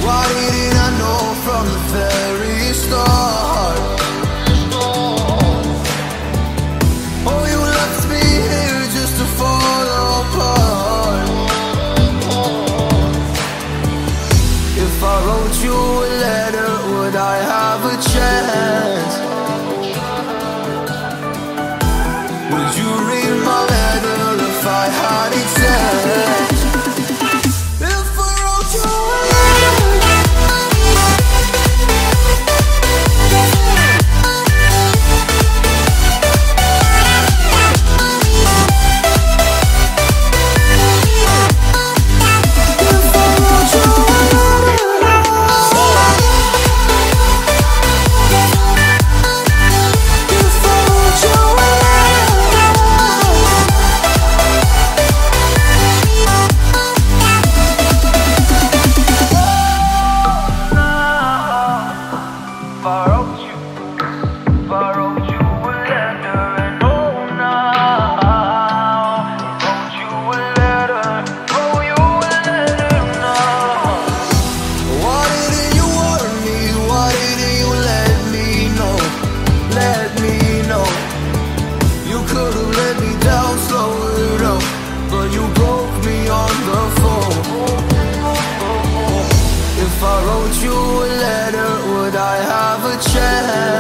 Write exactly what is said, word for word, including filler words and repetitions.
Why didn't I know from the very start? Oh, you left me here just to fall apart. If I wrote you a letter, would I have a chance? Would you read my letter if I had it sent? If I wrote you a If I wrote you a letter, would I have a chance?